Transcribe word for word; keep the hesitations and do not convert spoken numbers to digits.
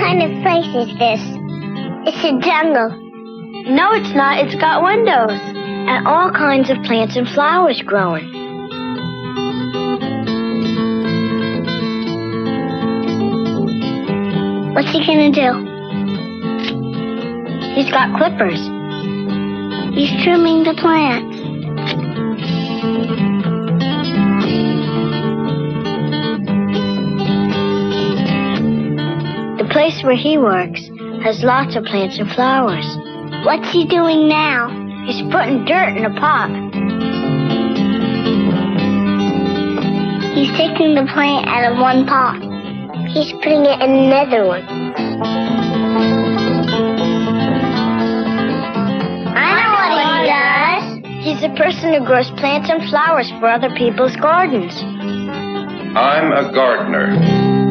kind of place is this? It's a jungle. No, it's not. It's got windows. And all kinds of plants and flowers growing. What's he gonna do? He's got clippers. He's trimming the plants. The place where he works has lots of plants and flowers. What's he doing now? He's putting dirt in a pot. He's taking the plant out of one pot. He's putting it in another one. I know what he does. He's a person who grows plants and flowers for other people's gardens. I'm a gardener.